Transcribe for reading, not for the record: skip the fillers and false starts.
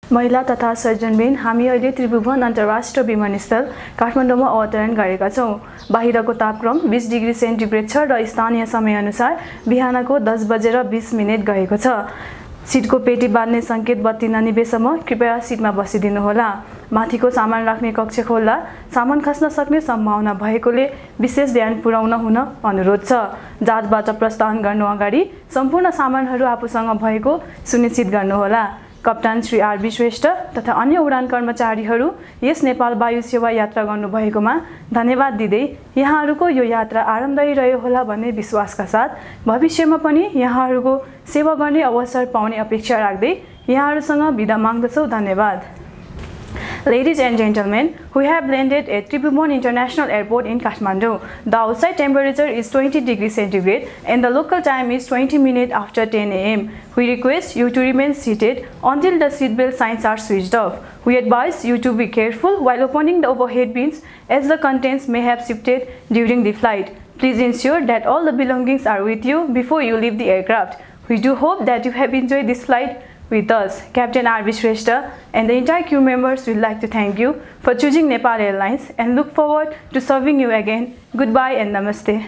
महिला तथा सर्जनबिन हामी अहिले त्रिभुवन अन्तर्राष्ट्रिय विमानस्थल काठमाडौँमा अवतरण गरेका छौं। बाहिरको तापक्रम 20 डिग्री सेन्टिग्रेड छ र स्थानीय समयअनुसार बिहानको 10:20 गएको छ। सिटको पेटी बाँध्ने संकेत बत्ती ननिभेसम्म कृपया सिटमा बसिदिनुहोला। माथिको सामान राख्ने कक्ष खोल्दा सामान खस्न सक्ने सम्भावना भएकोले विशेष ध्यान पुर्याउन हुन अनुरोध छ। जहाजबाट प्रस्थान गर्नु अगाडि सम्पूर्ण सामानहरू आफूसँग भएको सुनिश्चित गर्नुहोला। कप्तान श्री आरबी श्रेष्ठ तथा अन्य उडान कर्मचारीहरू यस नेपाल वायु सेवा यात्रा गर्नुभएकोमा धन्यवाद दिँदै यहाँहरूको यो यात्रा आरामदायी रह्यो होला भन्ने विश्वासका साथ भविष्यमा पनि यहाँहरूको सेवा गर्ने अवसर पाउने अपेक्षा राख्दै यहाँहरूसँग बिदा माग्दछौं। धन्यवाद। Ladies and gentlemen, we have landed at Tribhuvan International Airport in Kathmandu. The outside temperature is 20 degrees centigrade and the local time is 20 minutes after 10 a.m. We request you to remain seated until the seatbelt signs are switched off. We advise you to be careful while opening the overhead bins as the contents may have shifted during the flight. Please ensure that all the belongings are with you before you leave the aircraft. We do hope that you have enjoyed this flight with us. Captain R.B. Shrestha and the entire crew members would like to thank you for choosing Nepal Airlines and look forward to serving you again. Goodbye and namaste.